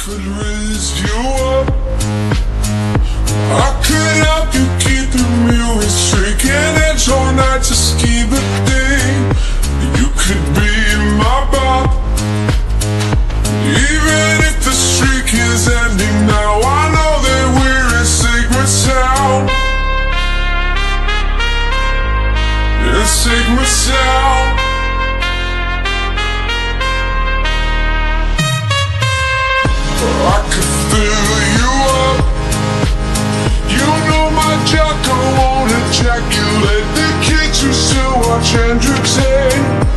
could raise you up, I could help you keep the music streaking and all night to ski the day. You could be my bar, even if the streak is ending now. I know that we're in Sigma Town, in Sigma Town. I could fill you up. You know my jock, I won't ejaculate. The kids who still watch Hendrix A.